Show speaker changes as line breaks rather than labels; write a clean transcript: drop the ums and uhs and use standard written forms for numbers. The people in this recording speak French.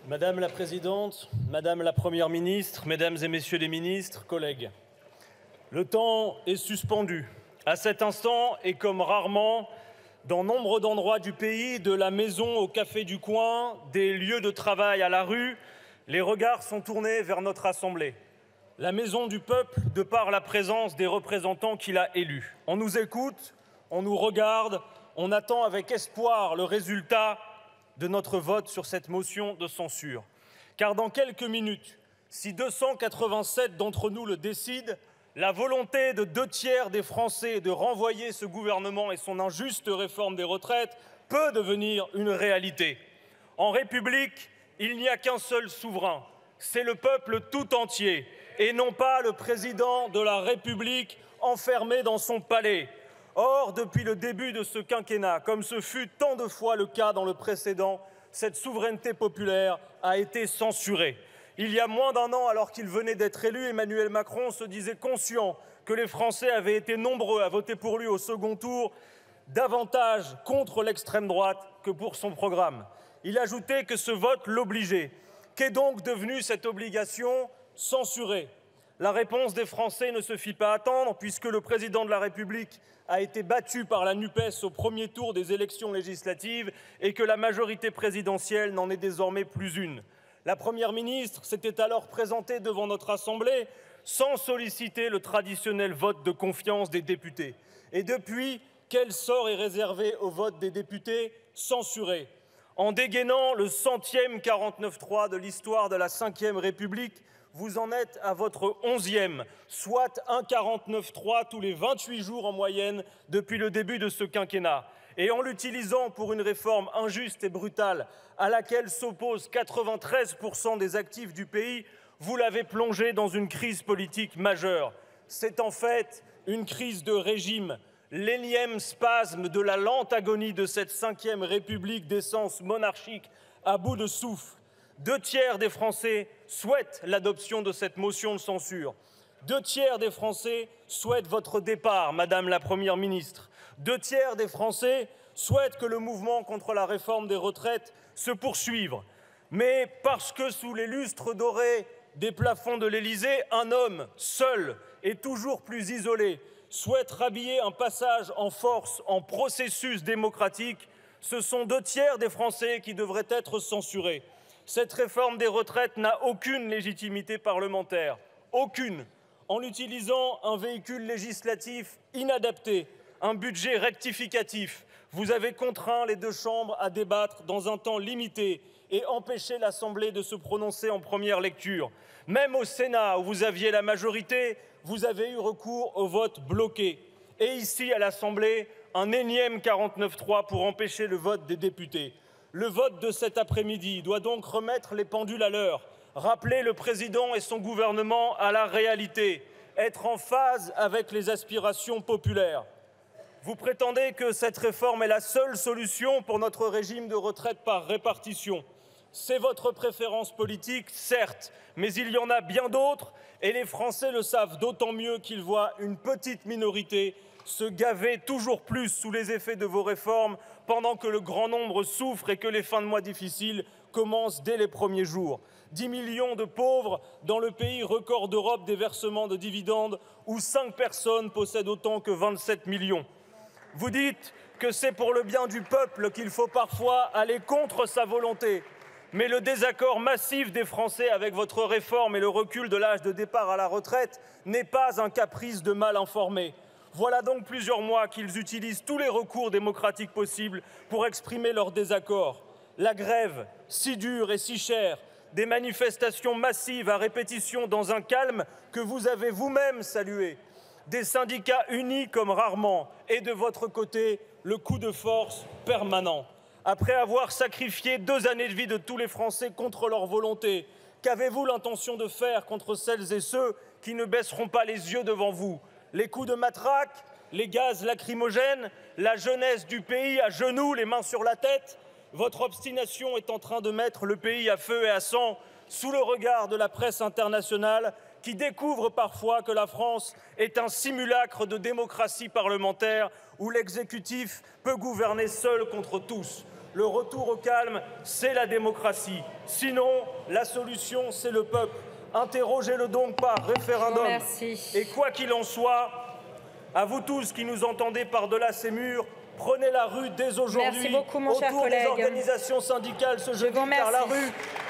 Madame la Présidente, Madame la Première ministre, Mesdames et Messieurs les ministres, collègues, le temps est suspendu. À cet instant, et comme rarement, dans nombre d'endroits du pays, de la maison au café du coin, des lieux de travail à la rue, les regards sont tournés vers notre Assemblée. La maison du peuple, de par la présence des représentants qu'il a élus. On nous écoute, on nous regarde, on attend avec espoir le résultat de notre vote sur cette motion de censure. Car dans quelques minutes, si 287 d'entre nous le décident, la volonté de 2/3 des Français de renvoyer ce gouvernement et son injuste réforme des retraites peut devenir une réalité. En République, il n'y a qu'un seul souverain, c'est le peuple tout entier, et non pas le président de la République enfermé dans son palais. Or, depuis le début de ce quinquennat, comme ce fut tant de fois le cas dans le précédent, cette souveraineté populaire a été censurée. Il y a moins d'un an, alors qu'il venait d'être élu, Emmanuel Macron se disait conscient que les Français avaient été nombreux à voter pour lui au second tour, davantage contre l'extrême droite que pour son programme. Il ajoutait que ce vote l'obligeait. Qu'est donc devenue cette obligation? Censurée. La réponse des Français ne se fit pas attendre, puisque le président de la République a été battu par la NUPES au premier tour des élections législatives et que la majorité présidentielle n'en est désormais plus une. La Première ministre s'était alors présentée devant notre Assemblée sans solliciter le traditionnel vote de confiance des députés. Et depuis, quel sort est réservé au vote des députés? Censuré. En dégainant le 100e 49.3 de l'histoire de la Ve République, vous en êtes à votre 11e, soit un 49.3 tous les 28 jours en moyenne depuis le début de ce quinquennat. Et en l'utilisant pour une réforme injuste et brutale à laquelle s'opposent 93% des actifs du pays, vous l'avez plongé dans une crise politique majeure. C'est en fait une crise de régime, l'énième spasme de la lente agonie de cette 5e République d'essence monarchique à bout de souffle. 2/3 des Français souhaitent l'adoption de cette motion de censure. 2/3 des Français souhaitent votre départ, Madame la Première ministre. 2/3 des Français souhaitent que le mouvement contre la réforme des retraites se poursuive. Mais parce que sous les lustres dorés des plafonds de l'Élysée, un homme, seul et toujours plus isolé, souhaite rhabiller un passage en force en processus démocratique, ce sont 2/3 des Français qui devraient être censurés. Cette réforme des retraites n'a aucune légitimité parlementaire, aucune. En utilisant un véhicule législatif inadapté, un budget rectificatif, vous avez contraint les deux chambres à débattre dans un temps limité et empêché l'Assemblée de se prononcer en première lecture. Même au Sénat, où vous aviez la majorité, vous avez eu recours au vote bloqué. Et ici, à l'Assemblée, un énième 49.3 pour empêcher le vote des députés. Le vote de cet après-midi doit donc remettre les pendules à l'heure, rappeler le président et son gouvernement à la réalité, être en phase avec les aspirations populaires. Vous prétendez que cette réforme est la seule solution pour notre régime de retraite par répartition. C'est votre préférence politique, certes, mais il y en a bien d'autres et les Français le savent d'autant mieux qu'ils voient une petite minorité se gaver toujours plus sous les effets de vos réformes pendant que le grand nombre souffre et que les fins de mois difficiles commencent dès les premiers jours. 10 millions de pauvres dans le pays record d'Europe des versements de dividendes où 5 personnes possèdent autant que 27 millions. Vous dites que c'est pour le bien du peuple qu'il faut parfois aller contre sa volonté. Mais le désaccord massif des Français avec votre réforme et le recul de l'âge de départ à la retraite n'est pas un caprice de mal informés. Voilà donc plusieurs mois qu'ils utilisent tous les recours démocratiques possibles pour exprimer leur désaccord. La grève, si dure et si chère, des manifestations massives à répétition dans un calme que vous avez vous-même salué, des syndicats unis comme rarement et de votre côté, le coup de force permanent. Après avoir sacrifié 2 années de vie de tous les Français contre leur volonté, qu'avez-vous l'intention de faire contre celles et ceux qui ne baisseront pas les yeux devant vous? Les coups de matraque, les gaz lacrymogènes, la jeunesse du pays à genoux, les mains sur la tête? Votre obstination est en train de mettre le pays à feu et à sang sous le regard de la presse internationale qui découvre parfois que la France est un simulacre de démocratie parlementaire où l'exécutif peut gouverner seul contre tous. Le retour au calme, c'est la démocratie. Sinon, la solution, c'est le peuple. Interrogez-le donc par référendum. Et quoi qu'il en soit, à vous tous qui nous entendez par-delà ces murs, prenez la rue dès aujourd'hui autour des organisations syndicales ce jeudi, car la rue